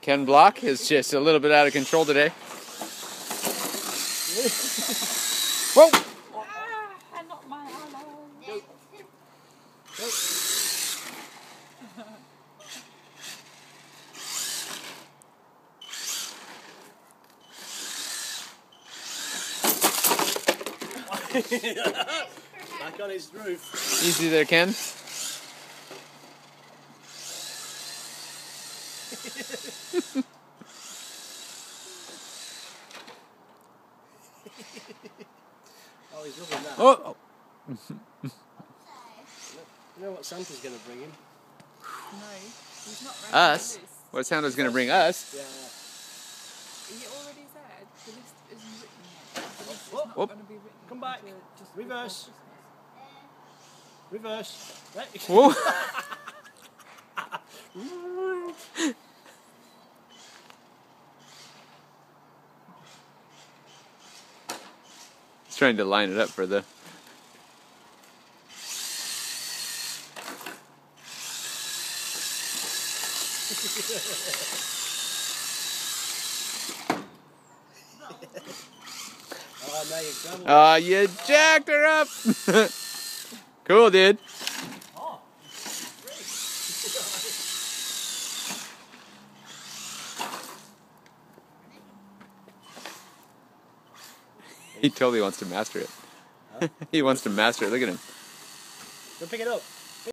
Ken Block is just a little bit out of control today. Whoa! I knocked my arm out. Go. Go. Back on his roof. Easy there, Ken. Oh, he's loving that. Oh! You know what Santa's going to bring him? No, he's not ready. Us? What Santa's going to bring us? Yeah. He already said the list isn't written yet. The list is Whoop. not going to be written. Come back. until just Reverse. before Reverse. Right. Whoa! He's trying to line it up for the... Oh, now you've done it. You jacked her up! Cool, dude. Oh, He totally wants to master it. Huh? He wants to master it. Look at him. Go pick it up.